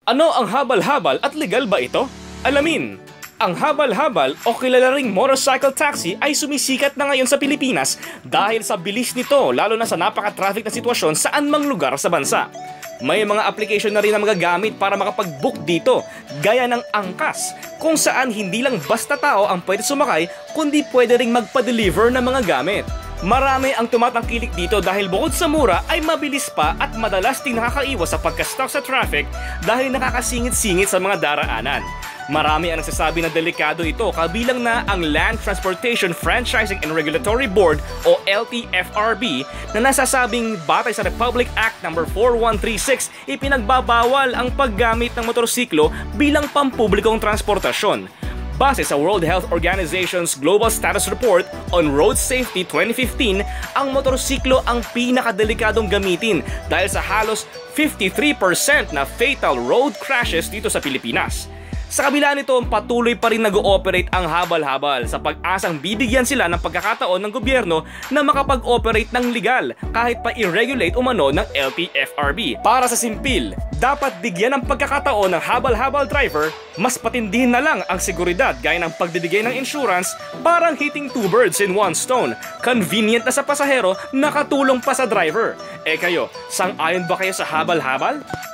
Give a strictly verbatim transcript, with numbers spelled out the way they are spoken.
Ano ang habal-habal at legal ba ito? Alamin! Ang habal-habal o kilala ring motorcycle taxi ay sumisikat na ngayon sa Pilipinas dahil sa bilis nito lalo na sa napaka-traffic na sitwasyon saan mang lugar sa bansa. May mga application na rin na magagamit para makapag-book dito, gaya ng Angkas, kung saan hindi lang basta tao ang pwede sumakay kundi pwede ring magpa-deliver ng mga gamit. Marami ang tumatangkilik dito dahil bukod sa mura ay mabilis pa at madalas ding nakakaiwas sa pagka-stuck sa traffic dahil nakakasingit-singit sa mga daraanan. Marami ang nagsasabi na delikado ito kabilang na ang Land Transportation Franchising and Regulatory Board o L T F R B na nasasabing batay sa Republic Act number four one three six ipinagbabawal ang paggamit ng motorsiklo bilang pampublikong transportasyon. Base sa World Health Organization's Global Status Report on Road Safety twenty fifteen, ang motorsiklo ang pinakadelikadong gamitin dahil sa halos fifty-three percent na fatal road crashes dito sa Pilipinas. Sa kabila nito, patuloy pa rin nag-ooperate ang habal-habal sa pag-asang bibigyan sila ng pagkakataon ng gobyerno na makapag-operate ng legal kahit pa i-regulate umano ng L T F R B. Para sa simpil, dapat bigyan ng pagkakataon ng habal-habal driver, mas patindihin na lang ang seguridad gaya ng pagbibigay ng insurance, parang hitting two birds in one stone. Convenient na sa pasahero, nakatulong pa sa driver. Eh kayo, sang-ayon ba kayo sa habal-habal?